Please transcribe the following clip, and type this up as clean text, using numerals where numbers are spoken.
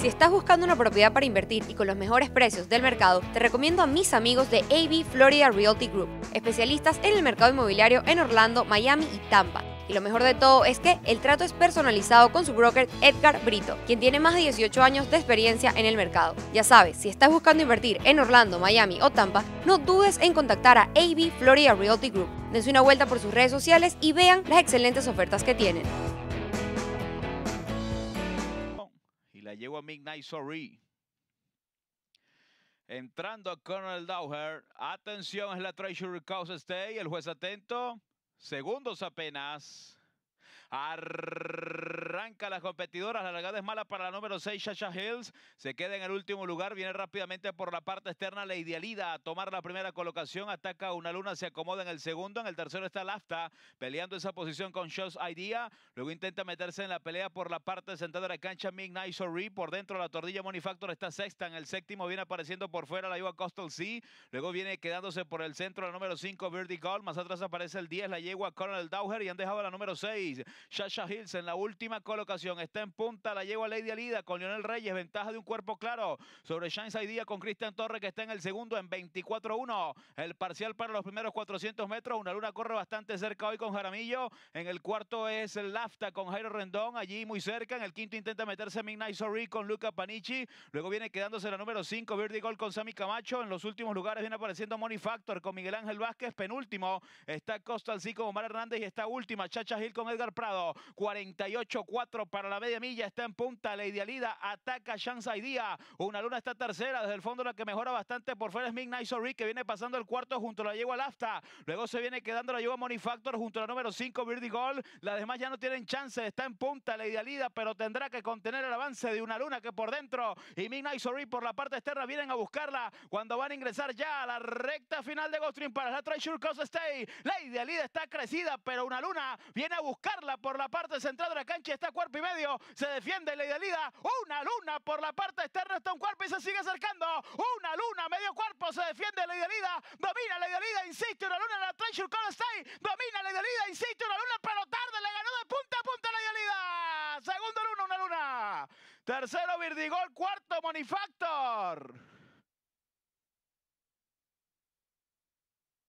Si estás buscando una propiedad para invertir y con los mejores precios del mercado, te recomiendo a mis amigos de AB Florida Realty Group, especialistas en el mercado inmobiliario en Orlando, Miami y Tampa. Y lo mejor de todo es que el trato es personalizado con su broker Edgar Brito, quien tiene más de 18 años de experiencia en el mercado. Ya sabes, si estás buscando invertir en Orlando, Miami o Tampa, no dudes en contactar a AB Florida Realty Group. Dense una vuelta por sus redes sociales y vean las excelentes ofertas que tienen. Y la llevo a Midnight Sorry. Entrando con el Dowher. Atención, es la Treasury Coast Stay. El juez atento. Segundos apenas. Arranca las competidoras. La largada es mala para la número 6, Shasha Hills. Se queda en el último lugar. Viene rápidamente por la parte externa Lady Alida a tomar la primera colocación. Ataca Una Luna. Se acomoda en el segundo. En el tercero está Lafta peleando esa posición con Shows Idea. Luego intenta meterse en la pelea por la parte central de la cancha Midnight Sorry. Por dentro la Tordilla Money Factor está sexta. En el séptimo viene apareciendo por fuera la yegua Coastal Sea. Luego viene quedándose por el centro la número 5 Birdie Gold. Más atrás aparece el 10 la yegua Colonel Dowher. Y han dejado la número 6 Shasha Hills en la última colocación. Está en punta la yegua Lady Alida con Lionel Reyes. Ventaja de un cuerpo claro sobre Shines Idea con Cristian Torres, que está en el segundo en 24-1. El parcial para los primeros 400 metros. Una Luna corre bastante cerca hoy con Jaramillo. En el cuarto es el Lafta con Jairo Rendón. Allí muy cerca. En el quinto intenta meterse Midnight Sorry con Luca Panichi. Luego viene quedándose la número 5 Birdie Gold con Sammy Camacho. En los últimos lugares viene apareciendo Money Factor con Miguel Ángel Vázquez. Penúltimo está Coastal Sea con Omar Hernández. Y está última Chacha Hill con Edgar Prado. 48-4 para la media milla. Está en punta Lady Alida. Ataca Chance Idea. Una Luna está tercera. Desde el fondo la que mejora bastante por fuera es Midnight Sorry, que viene pasando el cuarto junto a la yegua Lafta. Luego se viene quedando la yegua Money Factor junto a la número 5 Birdie Gold. Las demás ya no tienen chance. Está en punta Lady Alida, pero tendrá que contener el avance de Una Luna, que por dentro y Midnight Sorry por la parte externa vienen a buscarla cuando van a ingresar ya a la recta final de Gulfstream para la Treasure Coast Stay. Lady Alida está crecida, pero Una Luna viene a buscarla por la parte central de la cancha. Está cuerpo y medio. Se defiende Lady Alida. Una Luna por la parte externa está un cuerpo y se sigue acercando. Una Luna, medio cuerpo. Se defiende Lady Alida. Domina Lady Alida. Insiste Una Luna en la Treasure Coast Stay. Domina Lady Alida. Insiste Una Luna, pero tarde. Le ganó de punta a punta Lady Alida. Segundo Luna, Una Luna. Tercero Virdigol. Cuarto Money Factor.